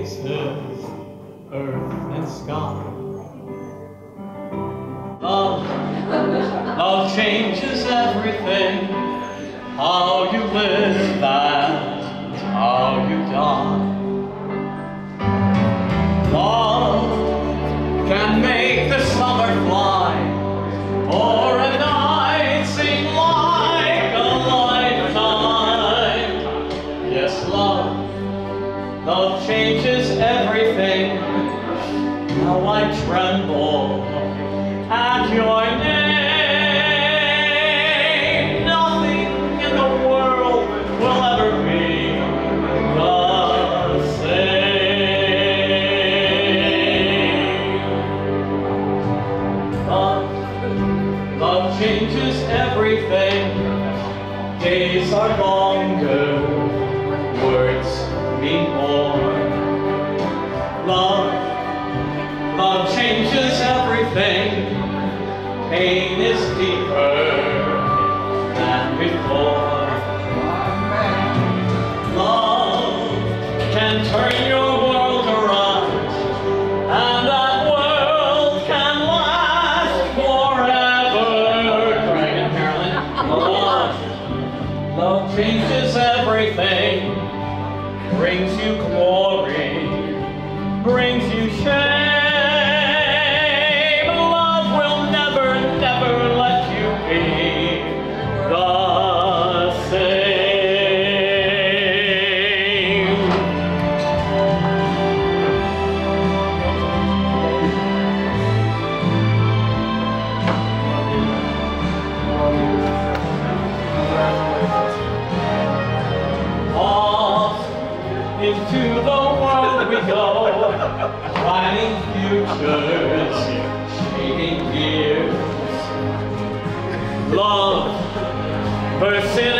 faces, earth and sky. Love changes everything. How you live and how you die. Love can make the summer fly, or a night seem like a lifetime. Yes, love changes everything. Now I tremble at your name. Nothing in the world will ever be the same. Love changes everything. Days are longer, words mean more. Love changes everything. Pain is deeper than before. Love can turn your world around, and that world can last forever. Craig and Carolyn. Love changes everything. Brings you glory, brings you shame. Into the world we go, planning futures, shading gears. Love bursts in